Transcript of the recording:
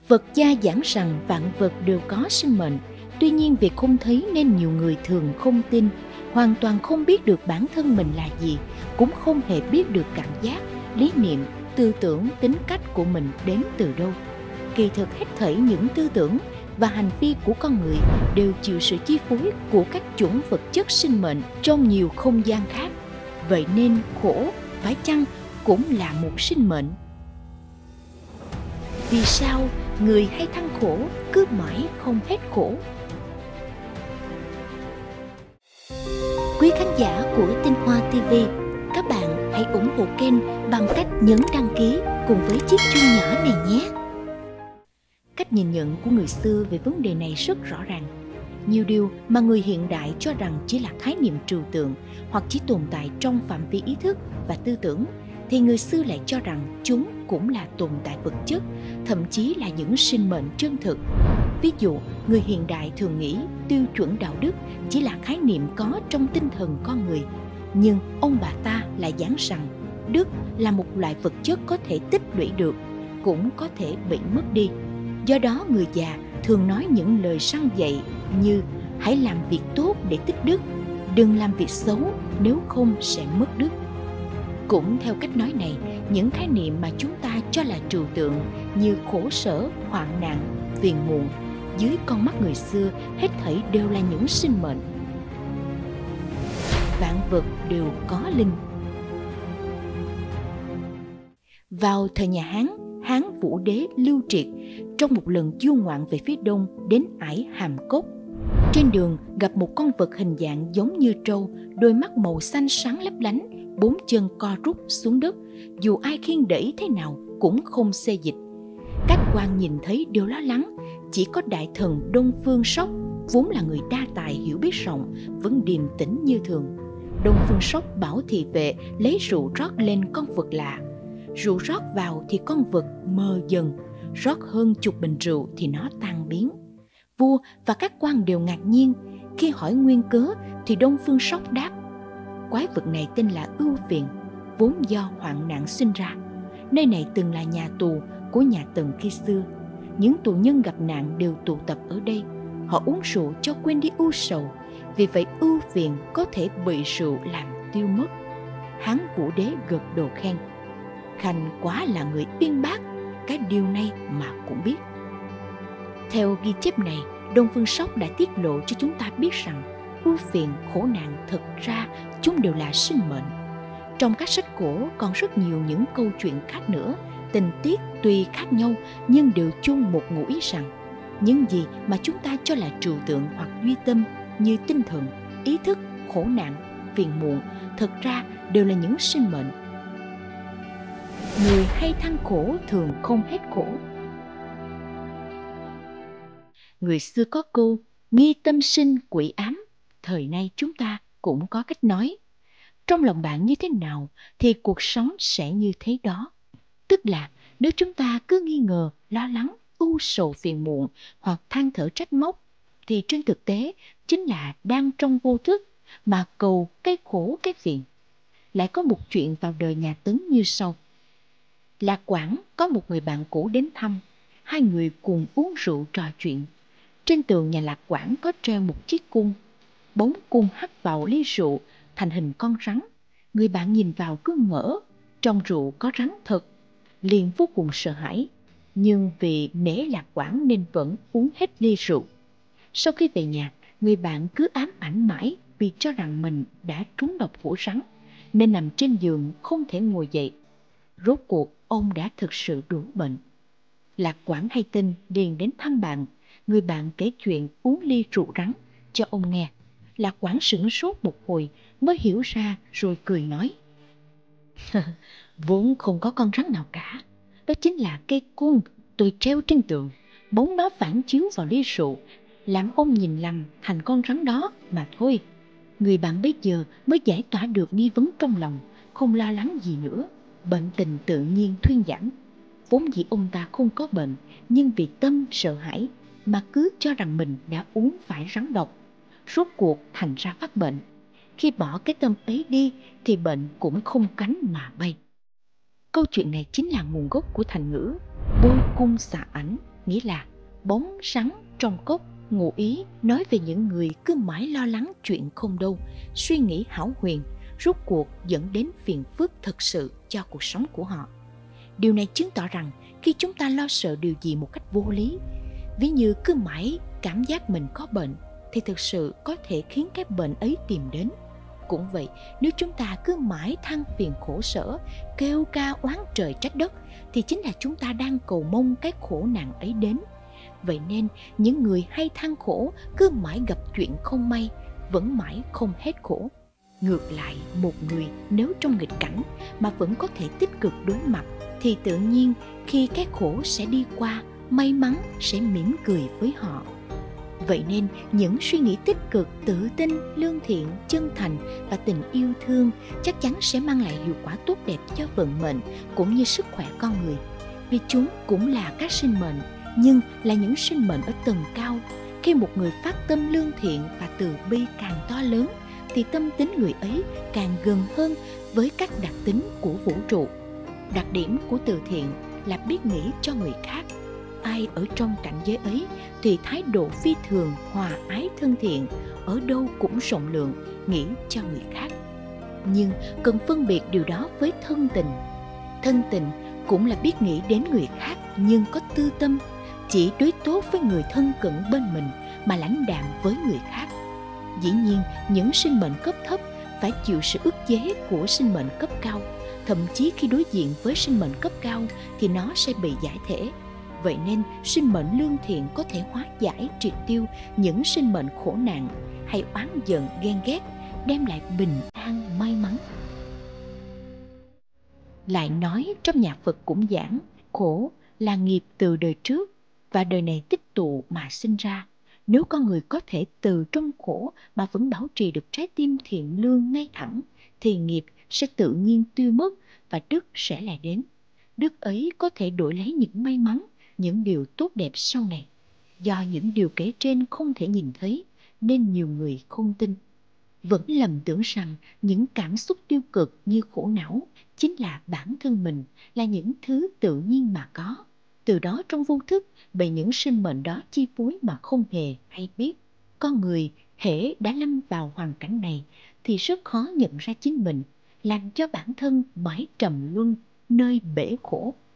Phật gia giảng rằng vạn vật đều có sinh mệnh. Tuy nhiên vì không thấy nên nhiều người thường không tin, hoàn toàn không biết được bản thân mình là gì, cũng không hề biết được cảm giác, lý niệm, tư tưởng, tính cách của mình đến từ đâu. Kỳ thực hết thảy những tư tưởng và hành vi của con người đều chịu sự chi phối của các chủng vật chất sinh mệnh trong nhiều không gian khác. Vậy nên khổ, phải chăng cũng là một sinh mệnh? Vì sao người hay than khổ cứ mãi không hết khổ? Quý khán giả của Tinh Hoa TV, các bạn hãy ủng hộ kênh bằng cách nhấn đăng ký cùng với chiếc chuông nhỏ này nhé. Cách nhìn nhận của người xưa về vấn đề này rất rõ ràng. Nhiều điều mà người hiện đại cho rằng chỉ là khái niệm trừu tượng hoặc chỉ tồn tại trong phạm vi ý thức và tư tưởng, thì người xưa lại cho rằng chúng cũng là tồn tại vật chất, thậm chí là những sinh mệnh chân thực. Ví dụ, người hiện đại thường nghĩ tiêu chuẩn đạo đức chỉ là khái niệm có trong tinh thần con người. Nhưng ông bà ta lại giảng rằng đức là một loại vật chất có thể tích lũy được, cũng có thể bị mất đi. Do đó người già thường nói những lời răn dạy như hãy làm việc tốt để tích đức, đừng làm việc xấu nếu không sẽ mất đức. Cũng theo cách nói này, những khái niệm mà chúng ta cho là trừu tượng như khổ sở, hoạn nạn, phiền muộn, dưới con mắt người xưa hết thảy đều là những sinh mệnh. Vạn vật đều có linh. Vào thời nhà Hán, Hán Vũ Đế Lưu Triệt trong một lần du ngoạn về phía đông đến ải Hàm Cốc. Trên đường gặp một con vật hình dạng giống như trâu, đôi mắt màu xanh sáng lấp lánh, bốn chân co rút xuống đất, dù ai khiêng đẩy thế nào cũng không xê dịch. Các quan nhìn thấy đều lo lắng, chỉ có đại thần Đông Phương Sóc, vốn là người đa tài hiểu biết rộng, vẫn điềm tĩnh như thường. Đông Phương Sóc bảo thị vệ lấy rượu rót lên con vật lạ. Rượu rót vào thì con vật mờ dần, rót hơn chục bình rượu thì nó tan biến. Vua và các quan đều ngạc nhiên. Khi hỏi nguyên cớ thì Đông Phương Sóc đáp: quái vật này tên là ưu phiền, vốn do hoạn nạn sinh ra. Nơi này từng là nhà tù của nhà Tần khi xưa. Những tù nhân gặp nạn đều tụ tập ở đây. Họ uống rượu cho quên đi ưu sầu. Vì vậy ưu phiền có thể bị rượu làm tiêu mất. Hán Vũ Đế gật đầu khen: Khanh quá là người uyên bác, cái điều này mà cũng biết. Theo ghi chép này, Đông Phương Sóc đã tiết lộ cho chúng ta biết rằng ưu phiền, khổ nạn thực ra chúng đều là sinh mệnh. Trong các sách cổ còn rất nhiều những câu chuyện khác nữa, tình tiết tuy khác nhau nhưng đều chung một ngụ ý rằng những gì mà chúng ta cho là trừu tượng hoặc duy tâm như tinh thần, ý thức, khổ nạn, phiền muộn thực ra đều là những sinh mệnh. Người hay than khổ thường không hết khổ. Người xưa có câu nghi tâm sinh quỷ ám, thời nay chúng ta cũng có cách nói trong lòng bạn như thế nào thì cuộc sống sẽ như thế đó. Tức là nếu chúng ta cứ nghi ngờ, lo lắng, ưu sầu phiền muộn hoặc than thở trách móc thì trên thực tế chính là đang trong vô thức mà cầu cái khổ cái phiền. Lại có một chuyện vào đời nhà Tấn như sau. Lạc Quảng có một người bạn cũ đến thăm. Hai người cùng uống rượu trò chuyện. Trên tường nhà Lạc Quảng có treo một chiếc cung. Bóng cung hắt vào ly rượu thành hình con rắn. Người bạn nhìn vào cứ ngỡ, trong rượu có rắn thật, liền vô cùng sợ hãi. Nhưng vì nể Lạc Quảng nên vẫn uống hết ly rượu. Sau khi về nhà, người bạn cứ ám ảnh mãi vì cho rằng mình đã trúng độc của rắn, nên nằm trên giường không thể ngồi dậy. Rốt cuộc ông đã thực sự đổ bệnh. Lạc Quảng hay tin liền đến thăm bạn. Người bạn kể chuyện uống ly rượu rắn cho ông nghe. Lạc Quảng sửng sốt một hồi mới hiểu ra rồi cười nói: Vốn không có con rắn nào cả. Đó chính là cây cung tôi treo trên tường. Bóng nó phản chiếu vào ly rượu, làm ông nhìn lầm thành con rắn đó mà thôi. Người bạn bây giờ mới giải tỏa được nghi vấn trong lòng, không lo lắng gì nữa. Bệnh tình tự nhiên thuyên giảm. Vốn dĩ ông ta không có bệnh, nhưng vì tâm sợ hãi mà cứ cho rằng mình đã uống phải rắn độc. Rốt cuộc thành ra phát bệnh. Khi bỏ cái tâm ấy đi thì bệnh cũng không cánh mà bay. Câu chuyện này chính là nguồn gốc của thành ngữ bôi cung xạ ảnh. nghĩa là bóng rắn trong cốc. Ngụ ý nói về những người cứ mãi lo lắng chuyện không đâu, suy nghĩ hão huyền, rốt cuộc dẫn đến phiền phức thực sự cho cuộc sống của họ. Điều này chứng tỏ rằng khi chúng ta lo sợ điều gì một cách vô lý, ví như cứ mãi cảm giác mình có bệnh, thì thực sự có thể khiến cái bệnh ấy tìm đến. Cũng vậy, nếu chúng ta cứ mãi than phiền khổ sở, kêu ca oán trời trách đất, thì chính là chúng ta đang cầu mong cái khổ nạn ấy đến. Vậy nên, những người hay than khổ cứ mãi gặp chuyện không may, vẫn mãi không hết khổ. Ngược lại, một người nếu trong nghịch cảnh mà vẫn có thể tích cực đối mặt, thì tự nhiên khi cái khổ sẽ đi qua, may mắn sẽ mỉm cười với họ. Vậy nên, những suy nghĩ tích cực, tự tin, lương thiện, chân thành và tình yêu thương chắc chắn sẽ mang lại hiệu quả tốt đẹp cho vận mệnh cũng như sức khỏe con người. Vì chúng cũng là các sinh mệnh, nhưng là những sinh mệnh ở tầng cao. Khi một người phát tâm lương thiện và từ bi càng to lớn, thì tâm tính người ấy càng gần hơn với các đặc tính của vũ trụ. Đặc điểm của từ thiện là biết nghĩ cho người khác. Ai ở trong cảnh giới ấy thì thái độ phi thường, hòa ái thân thiện, ở đâu cũng rộng lượng, nghĩ cho người khác. Nhưng cần phân biệt điều đó với thân tình. Thân tình cũng là biết nghĩ đến người khác nhưng có tư tâm, chỉ đối tốt với người thân cận bên mình mà lãnh đạm với người khác. Dĩ nhiên, những sinh mệnh cấp thấp phải chịu sự ức chế của sinh mệnh cấp cao. Thậm chí khi đối diện với sinh mệnh cấp cao thì nó sẽ bị giải thể. Vậy nên, sinh mệnh lương thiện có thể hóa giải triệt tiêu những sinh mệnh khổ nạn hay oán giận ghen ghét, đem lại bình an may mắn. Lại nói trong nhà Phật cũng giảng, khổ là nghiệp từ đời trước và đời này tích tụ mà sinh ra. Nếu con người có thể từ trong khổ mà vẫn bảo trì được trái tim thiện lương ngay thẳng, thì nghiệp sẽ tự nhiên tiêu mất và đức sẽ lại đến. Đức ấy có thể đổi lấy những may mắn, những điều tốt đẹp sau này. Do những điều kể trên không thể nhìn thấy, nên nhiều người không tin. Vẫn lầm tưởng rằng những cảm xúc tiêu cực như khổ não chính là bản thân mình, là những thứ tự nhiên mà có. Từ đó trong vô thức bị những sinh mệnh đó chi phối mà không hề hay biết. Con người hễ đã lâm vào hoàn cảnh này thì rất khó nhận ra chính mình, làm cho bản thân mãi trầm luân nơi bể khổ.